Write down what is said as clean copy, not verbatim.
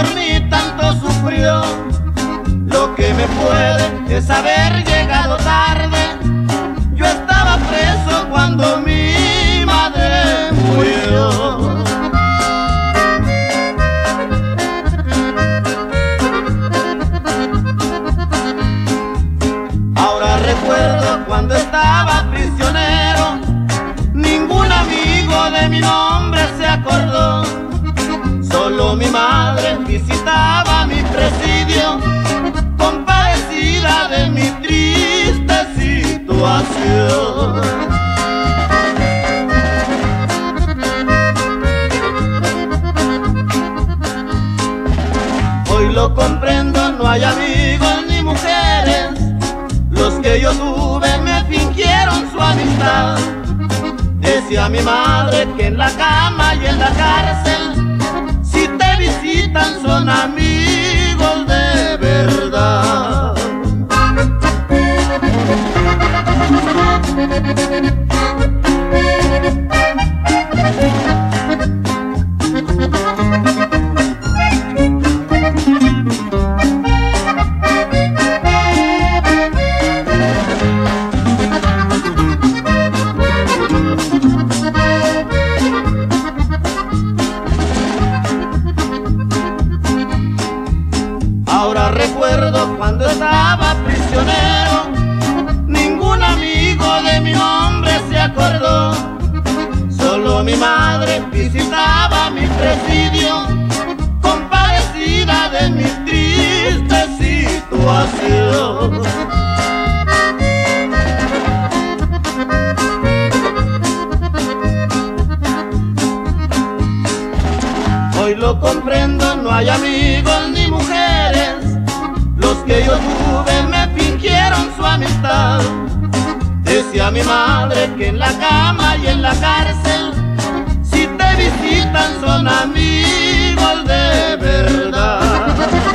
por mí tanto sufrió. Lo que me puede es haber llegado tarde. Yo estaba preso cuando mi madre murió. Ahora recuerdo cuando estaba prisionero, ningún amigo de mi nombre se acordó. Solo mi madre visitaba mi presidio, compadecida de mi triste situación. Hoy lo comprendo, no hay amigos ni mujeres. Los que yo tuve me fingieron su amistad. Decía mi madre que en la cama y en la cárcel, si te visitan son amigos de verdad. Ahora recuerdo cuando estaba prisionero, ningún amigo de mi nombre se acordó. Solo mi madre visitaba mi presidio, compadecida de mi triste situación. Hoy lo comprendo, no hay amigos ni mujeres. Los que yo tuve me fingieron su amistad. Decía mi madre que en la cama y en la cárcel, si te visitan son amigos de verdad.